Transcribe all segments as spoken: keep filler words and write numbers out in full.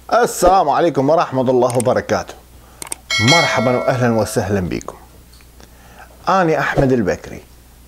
السلام عليكم ورحمة الله وبركاته. مرحبا وأهلا وسهلا بكم. أنا أحمد البكري،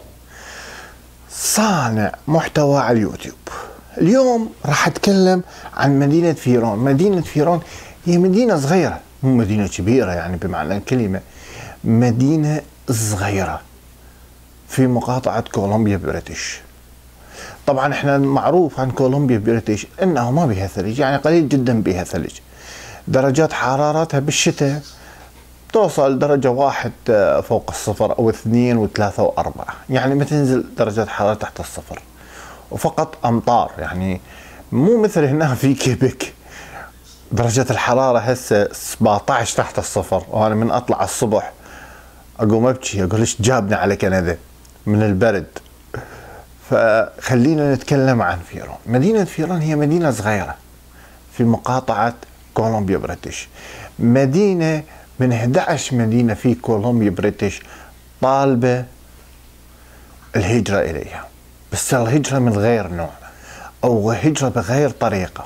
صانع محتوى على اليوتيوب. اليوم راح أتكلم عن مدينة فيرون. مدينة فيرون هي مدينة صغيرة، مو مدينة كبيرة يعني بمعنى الكلمة، مدينة صغيرة في مقاطعة كولومبيا بريتش. طبعا احنا معروف عن كولومبيا بريتش انه ما بيها ثلج، يعني قليل جدا بيها ثلج. درجات حرارتها بالشتاء توصل درجة واحد فوق الصفر او اثنين وثلاثة واربعة، يعني ما تنزل درجات حرارة تحت الصفر، وفقط امطار. يعني مو مثل هنا في كيبك درجة الحرارة هسه سبعة عشر تحت الصفر، وانا من اطلع الصبح اقوم ابكي اقول ايش جابنا على كندا من البرد. فخلينا نتكلم عن فيرون. مدينة فيرون هي مدينة صغيرة في مقاطعة كولومبيا بريتش، مدينة من إحدى عشرة مدينة في كولومبيا بريتش طالبة الهجرة إليها، بس الهجرة من غير نوع أو هجرة بغير طريقة.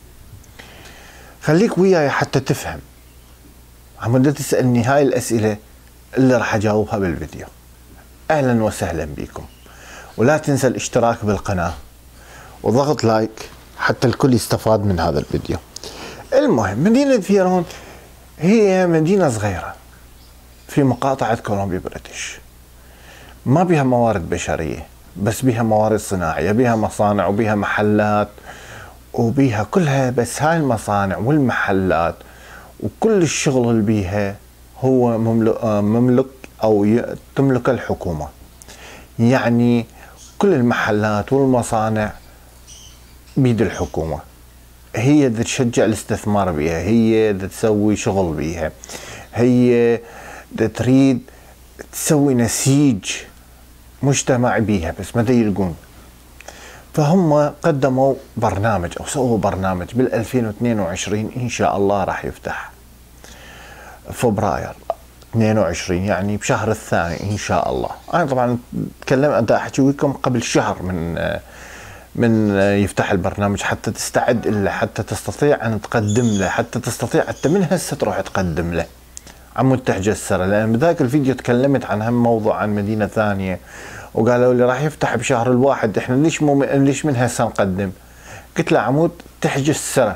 خليك وياي حتى تفهم. عم تسألني هاي الأسئلة اللي راح أجاوبها بالفيديو. أهلا وسهلا بكم، ولا تنسى الاشتراك بالقناة وضغط لايك حتى الكل يستفاد من هذا الفيديو. المهم، مدينة فيرون هي مدينة صغيرة في مقاطعة كولومبيا بريتش، ما بها موارد بشرية بس بها موارد صناعية، بها مصانع وبها محلات وبها كلها. بس هاي المصانع والمحلات وكل الشغل اللي بيها هو مملك, مملك أو تملك الحكومة. يعني كل المحلات والمصانع بيد الحكومة، هي اللي تشجع الاستثمار بيها، هي اللي تسوي شغل بيها، هي اللي تريد تسوي نسيج مجتمعي بيها، بس ما يلقون. فهم قدموا برنامج او سووا برنامج بال ألفين واثنين وعشرين ان شاء الله راح يفتح فبراير اثنين وعشرين، يعني بشهر الثاني ان شاء الله. انا طبعا تكلمت احكي لكم قبل شهر من من يفتح البرنامج حتى تستعد له، حتى تستطيع ان تقدم له، حتى تستطيع انت من هسه تروح تقدم له عم تحجز السنه. لان بذاك الفيديو تكلمت عن هم موضوع عن مدينه ثانيه وقالوا لي راح يفتح بشهر الواحد، احنا ليش مو ليش من هسه نقدم؟ قلت له عمود تحجز السنه،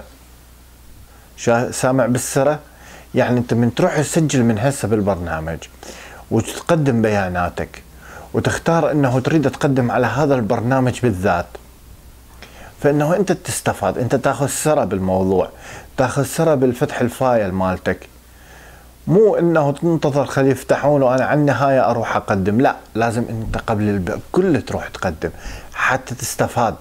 سامع بالسره؟ يعني انت من تروح تسجل من هسه بالبرنامج وتقدم بياناتك وتختار انه تريد تقدم على هذا البرنامج بالذات، فانه انت تستفاد، انت تاخذ سرة بالموضوع، تاخذ سرة بالفتح الفايل مالتك، مو انه تنتظر خلي يفتحون وانا على النهاية اروح اقدم. لا، لازم انت قبل الكل تروح تقدم حتى تستفاد.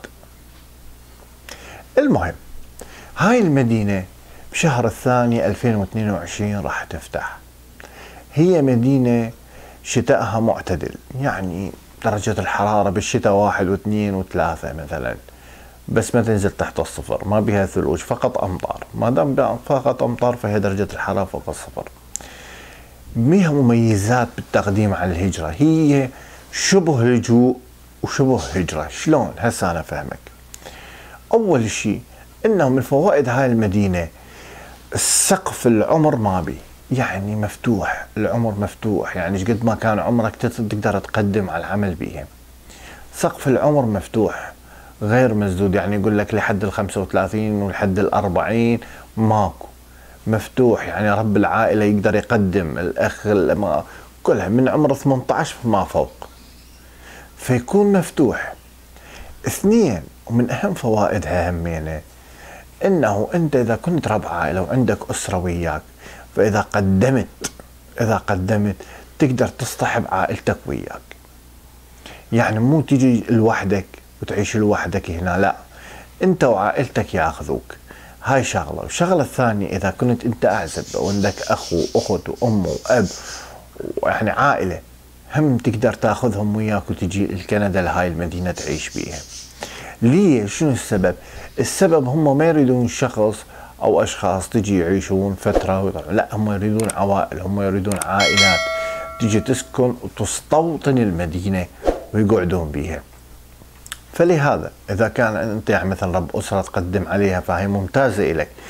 المهم، هاي المدينة بشهر الثاني ألفين واثنين وعشرين راح تفتح. هي مدينة شتاءها معتدل، يعني درجة الحرارة بالشتاء واحد واثنين وثلاثة مثلا، بس ما تنزل تحت الصفر، ما بها ثلوج، فقط امطار. ما دام فقط امطار فهي درجة الحرارة فوق الصفر. بها مميزات بالتقديم على الهجرة، هي شبه لجوء وشبه هجرة. شلون؟ هسه انا فهمك. اول شيء انه من فوائد هاي المدينة السقف العمر ما بي، يعني مفتوح، العمر مفتوح، يعني قد ما كان عمرك تقدر تقدم على العمل بيها. سقف العمر مفتوح غير مسدود، يعني يقول لك لحد ال خمسة وثلاثين ولحد ال أربعين ماكو، مفتوح، يعني رب العائلة يقدر يقدم، الأخ كلها من عمر ثمانية عشر فما فوق، فيكون مفتوح. اثنين، ومن أهم فوائدها همينة، إنه أنت إذا كنت رب عائلة وعندك أسرة وياك، فإذا قدمت إذا قدمت تقدر تصطحب عائلتك وياك، يعني مو تيجي لوحدك وتعيش لوحدك هنا، لا، انت وعائلتك ياخذوك. هاي شغله. والشغله الثانيه، اذا كنت انت اعزب وعندك اخ واخت وام واب ويعني عائله، هم تقدر تاخذهم وياك وتجي لكندا لهاي المدينه تعيش بيها. ليه؟ شنو السبب؟ السبب هم ما يريدون شخص او اشخاص تجي يعيشون فتره، لا، هم يريدون عوائل، هم يريدون عائلات تجي تسكن وتستوطن المدينه ويقعدون بيها. فلهذا إذا كان أنت يعني مثلا رب أسرة تقدم عليها فهي ممتازة إليك.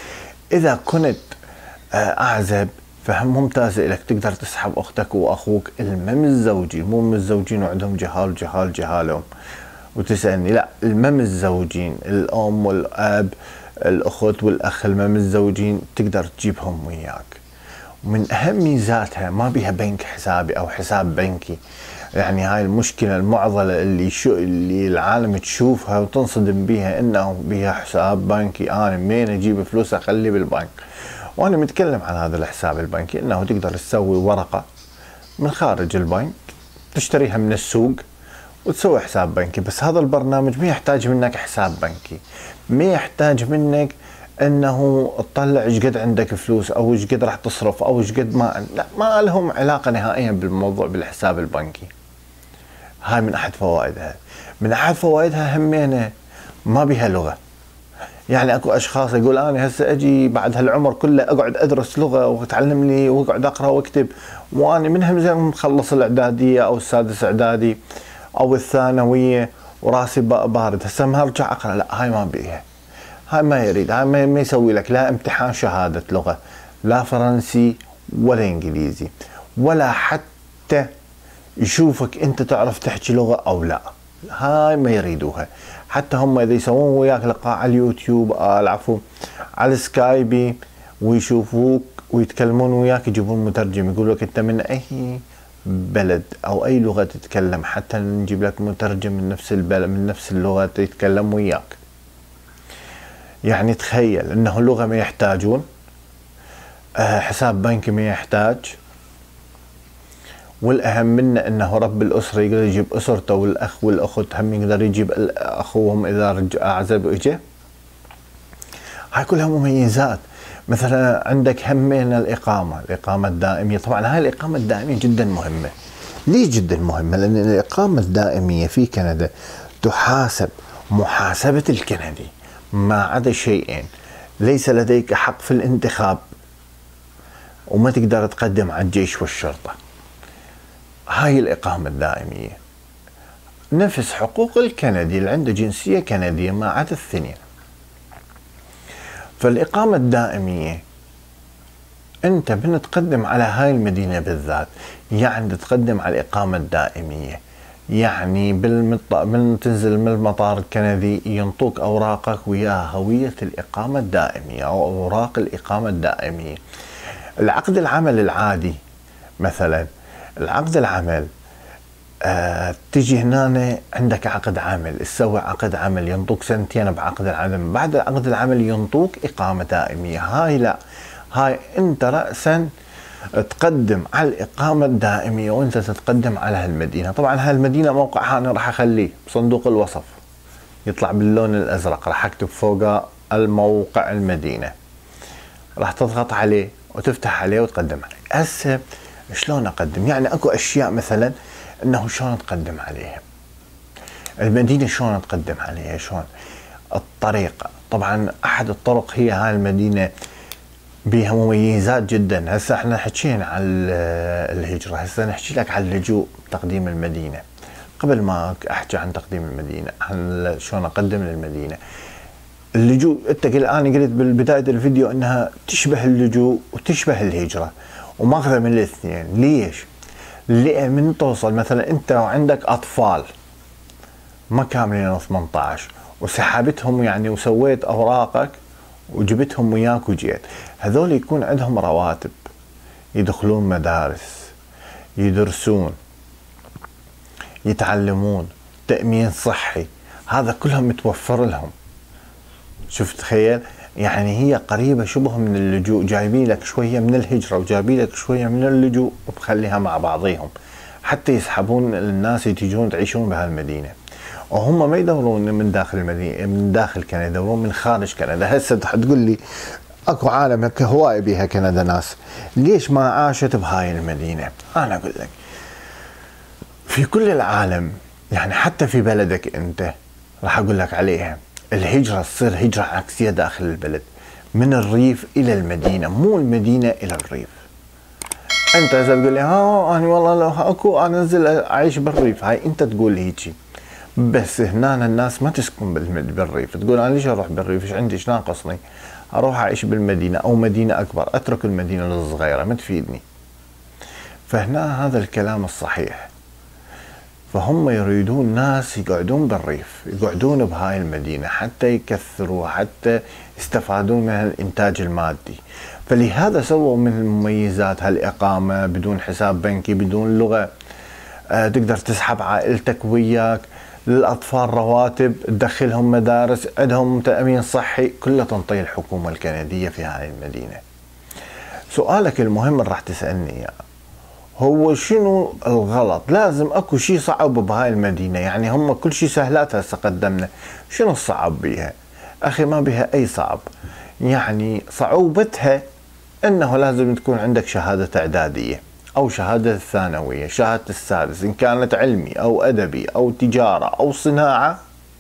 اذا كنت اعزب فهم ممتازة لك، تقدر تسحب اختك واخوك المم الزوجي، مو متزوجين وعندهم جهال جهال جهالهم وتسألني، لا المم الزوجين، الام والاب، الاخت والاخ المم الزوجين تقدر تجيبهم وياك. ومن اهم ميزاتها ما بيها بنك حسابي او حساب بنكي. يعني هاي المشكلة المعضلة اللي شو اللي العالم تشوفها وتنصدم بيها انه بيها حساب بنكي، انا منين اجيب فلوس اخلي بالبنك؟ وانا متكلم عن هذا الحساب البنكي، انه تقدر تسوي ورقة من خارج البنك تشتريها من السوق وتسوي حساب بنكي. بس هذا البرنامج ما يحتاج منك حساب بنكي، ما يحتاج منك انه تطلع ايش قد عندك فلوس او ايش قد راح تصرف او ايش قد ما، لا ما لهم علاقة نهائيا بالموضوع بالحساب البنكي. هاي من احد فوائدها. من احد فوائدها همينه ما بيها لغة. يعني اكو اشخاص يقول انا هسه اجي بعد هالعمر كله اقعد ادرس لغة واتعلم لي واقعد اقرا واكتب، وانا من هم مخلص الاعدادية او السادس اعدادي او الثانوية وراسي بارد، هسه ما ارجع اقرا. لا هاي ما بيها، هاي ما يريد، هاي ما يسوي لك لا امتحان شهادة لغة، لا فرنسي ولا انجليزي، ولا حتى يشوفك انت تعرف تحكي لغة او لا، هاي ما يريدوها. حتى هم اذا يسوون وياك لقاء على اليوتيوب، آه العفو على السكايبي، ويشوفوك ويتكلمون وياك يجيبون مترجم يقول لك انت من اي بلد او اي لغة تتكلم، حتى نجيب لك مترجم من نفس البلد من نفس اللغة يتكلم وياك. يعني تخيل انه لغة ما يحتاجون، آه حساب بنكي ما يحتاج، والاهم منه انه رب الاسره يقدر يجيب اسرته والاخ والاخت هم يقدر يجيب اخوهم اذا رجع اعزب واجى. هاي كلها مميزات. مثلا عندك همين الاقامه، الاقامه الدائميه. طبعا هاي الاقامه الدائميه جدا مهمه. ليه جدا مهمه؟ لان الاقامه الدائميه في كندا تحاسب محاسبه الكندي ما عدا شيئين: ليس لديك حق في الانتخاب، وما تقدر تقدم على الجيش والشرطه. هاي الإقامة الدائمية نفس حقوق الكندي اللي عنده جنسية كندية ما عدا الثنين. فالإقامة الدائمية أنت من تقدم على هاي المدينة بالذات، يعني تقدم على الإقامة الدائمية، يعني بالمط... من تنزل من المطار الكندي ينطوك أوراقك وياها هوية الإقامة الدائمية أو أوراق الإقامة الدائمية. العقد العمل العادي مثلا، العقد العمل آه تجي هنا عندك عقد عمل، تسوي عقد عمل ينطوك سنتين بعقد العمل، بعد عقد العمل ينطوك إقامة دائمية. هاي لا، هاي أنت رأسا تقدم على الإقامة الدائمية وأنت تتقدم على هالمدينة. طبعا هالمدينة موقعها أنا راح أخليه بصندوق الوصف، يطلع باللون الأزرق، راح أكتب فوقه الموقع المدينة، راح تضغط عليه وتفتح عليه وتقدم عليه. هسه شلون اقدم؟ يعني اكو اشياء مثلا انه شلون تقدم عليها، المدينه شلون تقدم عليها، شلون الطريقه. طبعا احد الطرق هي هاي المدينه بها مميزات جدا. هسه احنا حكينا عن الهجره، هسه نحكي لك عن اللجوء تقديم المدينه. قبل ما احكي عن تقديم المدينه، عن شلون اقدم للمدينه. اللجوء انت قلت، انا قلت بالبدايه الفيديو انها تشبه اللجوء وتشبه الهجره وماخذه من الاثنين. ليش؟ لان من توصل مثلا انت وعندك اطفال ما كاملين ثمانية عشر وسحبتهم يعني وسويت اوراقك وجبتهم وياك وجيت، هذول يكون عندهم رواتب، يدخلون مدارس، يدرسون، يتعلمون، تأمين صحي، هذا كلهم متوفر لهم. شوف تخيل، يعني هي قريبة شبه من اللجوء، جايبين لك شوية من الهجرة وجايبين لك شوية من اللجوء وبخليها مع بعضيهم حتى يسحبون الناس يتيجون تعيشون بهالمدينة. وهم ما يدورون من داخل المدينة من داخل كندا، يدورون من خارج كندا. هسه تقول لي اكو عالم هواي بيها كندا ناس، ليش ما عاشت بهاي المدينة؟ انا اقول لك في كل العالم، يعني حتى في بلدك انت راح اقول لك عليها، الهجرة تصير هجرة عكسية داخل البلد، من الريف إلى المدينة، مو المدينة إلى الريف. أنت إذا تقول لي ها أنا والله لو أكو أنا أنزل أعيش بالريف، هاي أنت تقول هيجي، بس هنا الناس ما تسكن بالريف، تقول أنا ليش أروح بالريف؟ إيش عندي؟ إيش ناقصني؟ اروح اعيش بالمدينة او مدينة اكبر، اترك المدينة الصغيرة ما تفيدني. فهنا هذا الكلام الصحيح. فهم يريدون ناس يقعدون بالريف، يقعدون بهاي المدينة حتى يكثروا، حتى يستفادون من الإنتاج المادي. فلهذا سووا من المميزات هالإقامة بدون حساب بنكي، بدون لغة، آه تقدر تسحب عائلتك وياك، للأطفال رواتب، تدخلهم مدارس، عندهم تأمين صحي، كله تنطيه الحكومة الكندية في هاي المدينة. سؤالك المهم اللي راح تسألني إياه هو شنو الغلط؟ لازم اكو شيء صعب بهاي المدينة، يعني هم كل شيء سهلات هسه قدمنا، شنو الصعب بيها؟ اخي ما بها اي صعب، يعني صعوبتها انه لازم تكون عندك شهادة اعدادية او شهادة ثانوية، شهادة السادس ان كانت علمي او ادبي او تجارة او صناعة،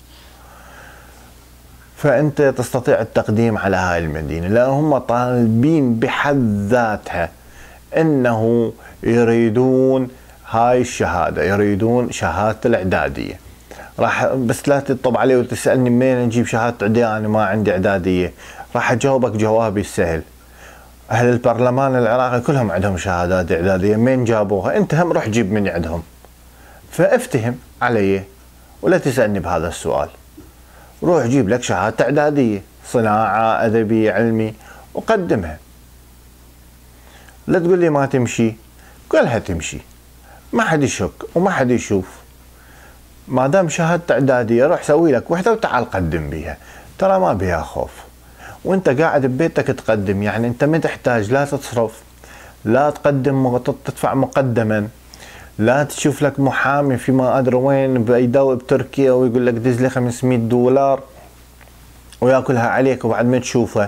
فانت تستطيع التقديم على هاي المدينة، لان هم طالبين بحد ذاتها انه يريدون هاي الشهادة، يريدون شهادة الاعدادية. راح بس لا تطب علي وتسألني منين نجيب شهادة اعدادية، انا ما عندي اعدادية. راح اجاوبك جوابي السهل، اهل البرلمان العراقي كلهم عندهم شهادات اعدادية، منين جابوها؟ انت هم روح جيب من عندهم. فافتهم علي ولا تسألني بهذا السؤال، روح جيب لك شهادة اعدادية، صناعة، ادبي، علمي، وقدمها. لا تقول لي ما تمشي، كلها تمشي، ما حد يشك وما حد يشوف. ما دام شهادة اعدادية روح سوي لك وحدة وتعال قدم بيها، ترى ما بيها خوف، وانت قاعد ببيتك تقدم، يعني انت ما تحتاج لا تصرف، لا تقدم تدفع مقدما، لا تشوف لك محامي في ما ادري وين باي دولة بتركيا ويقول لك دز لي خمسمية دولار وياكلها عليك وبعد ما تشوفها.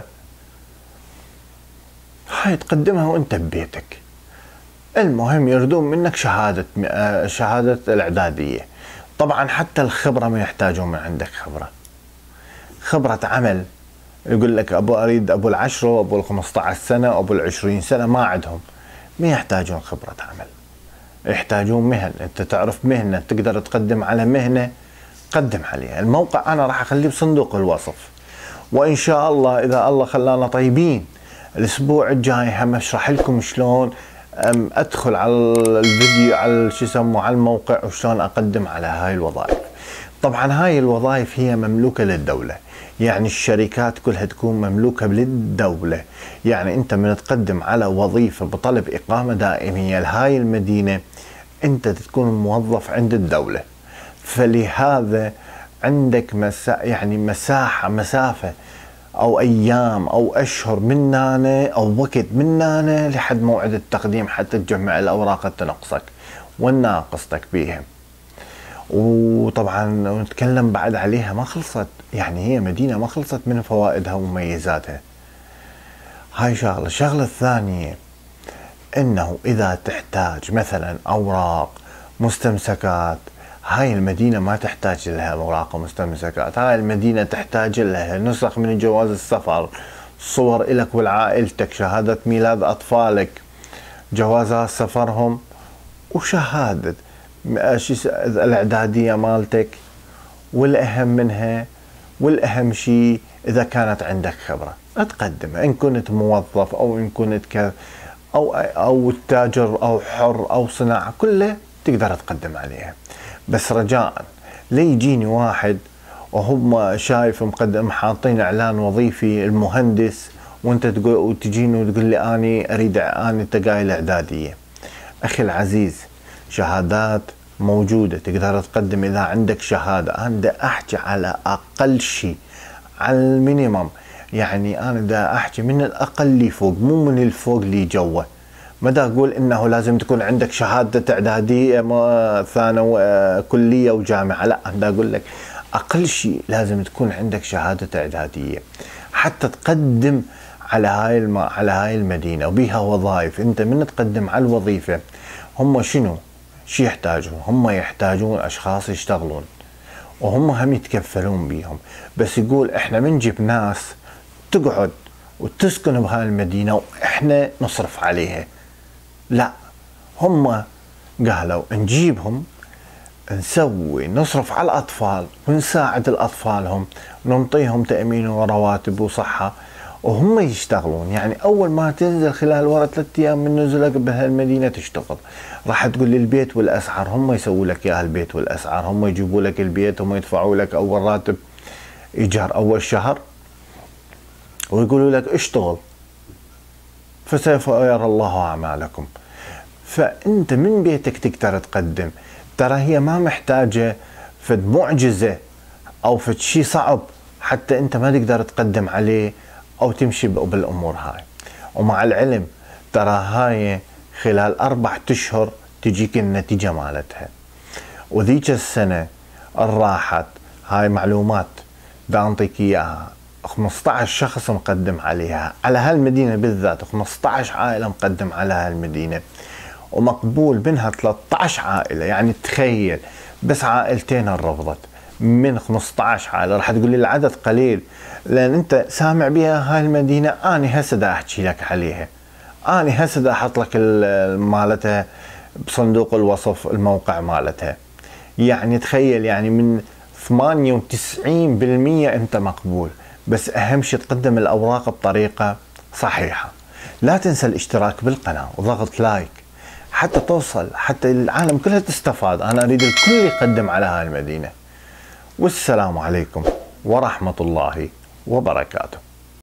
هاي تقدمها وانت ببيتك. المهم يريدون منك شهادة شهادة الاعدادية. طبعا حتى الخبرة ما يحتاجون من عندك خبرة، خبرة عمل. يقول لك ابو اريد ابو العشرة وابو الخمسة عشر سنة وابو العشرين سنة، ما عندهم، ما يحتاجون خبرة عمل، يحتاجون مهن. انت تعرف مهنة تقدر تقدم على مهنة، قدم عليها. الموقع انا راح اخليه بصندوق الوصف، وان شاء الله اذا الله خلانا طيبين الاسبوع الجاي هم اشرح لكم شلون ادخل على الفيديو على شو يسموه على الموقع وشلون اقدم على هاي الوظائف. طبعا هاي الوظائف هي مملوكة للدولة، يعني الشركات كلها تكون مملوكة للدولة. يعني انت من تقدم على وظيفة بطلب اقامة دائمية لهاي المدينة انت تكون موظف عند الدولة. فلهذا عندك مسا يعني مساحة مسافة او ايام او اشهر من هنا او وقت من هنا لحد موعد التقديم حتى تجمع الاوراق اللي تنقصك والناقصتك بيها. وطبعا نتكلم بعد عليها ما خلصت، يعني هي مدينة ما خلصت من فوائدها ومميزاتها. هاي شغلة. الشغلة الثانية انه اذا تحتاج مثلا اوراق مستمسكات، هاي المدينة ما تحتاج لها اوراق ومستمسكات، هاي المدينة تحتاج لها نسخ من جواز السفر، صور إلك ولعائلتك، شهادة ميلاد أطفالك، جوازات سفرهم، وشهادة الإعدادية مالتك. والأهم منها والأهم شيء إذا كانت عندك خبرة تقدمها، إن كنت موظف أو إن كنت ك أو أو تاجر أو حر أو صناعة، كلها تقدر تقدم عليها. بس رجاء لا يجيني واحد وهم شايف مقدم حاطين اعلان وظيفي المهندس وانت تقول وتجيني وتقول لي اني اريد اني تقايل الاعداديه. اخي العزيز شهادات موجوده تقدر تقدم اذا عندك شهاده. انا دا احكي على اقل شيء، على المينيمم، يعني انا دا احكي من الاقل لي فوق، مو من الفوق لي جوا. ما دا اقول انه لازم تكون عندك شهاده اعداديه ثانوي كليه وجامعه، لا، دا اقول لك اقل شيء لازم تكون عندك شهاده اعداديه حتى تقدم على هاي الم... على هاي المدينه وبيها وظائف. انت من تقدم على الوظيفه هم شنو شو يحتاجون؟ هم يحتاجون اشخاص يشتغلون وهم هم يتكفلون بيهم. بس يقول احنا بنجيب ناس تقعد وتسكن بهاي المدينه واحنا نصرف عليها، لا، هم قالوا نجيبهم نسوي نصرف على الأطفال ونساعد الأطفالهم ونعطيهم تأمين ورواتب وصحة، وهم يشتغلون. يعني أول ما تنزل خلال ورا ثلاثة أيام من نزولك بهالمدينة تشتغل، راح تقول لي البيت والأسعار، هم يسووا لك إياها البيت والأسعار، هم يجيبوا لك البيت، هم يدفعوا لك أول راتب إيجار أول شهر، ويقولوا لك اشتغل فسوف يرى الله أعمالكم. فأنت من بيتك تقدر تقدم. ترى هي ما محتاجة فد معجزة أو فد شيء صعب حتى أنت ما تقدر تقدم عليه أو تمشي بالأمور هاي. ومع العلم ترى هاي خلال أربعة أشهر تجيك النتيجة مالتها. وذيك السنة راحت هاي معلومات دا أنطيك إياها، خمسة عشر شخص مقدم عليها على هالمدينة بالذات، خمسة عشر عائلة مقدم على هالمدينة ومقبول منها ثلاثة عشر عائلة. يعني تخيل بس عائلتين رفضت من خمسة عشر عائلة. راح تقول لي العدد قليل لأن أنت سامع بها هاي المدينة، أنا هسه دا أحكي لك عليها، أنا هسه دا أحط لك مالتها بصندوق الوصف الموقع مالتها. يعني تخيل يعني من ثمانية وتسعين بالمئة أنت مقبول، بس أهم شيء تقدم الأوراق بطريقة صحيحة. لا تنسى الاشتراك بالقناة وضغط لايك حتى توصل، حتى العالم كلها تستفاد. أنا أريد الكل يقدم على هاي المدينة. والسلام عليكم ورحمة الله وبركاته.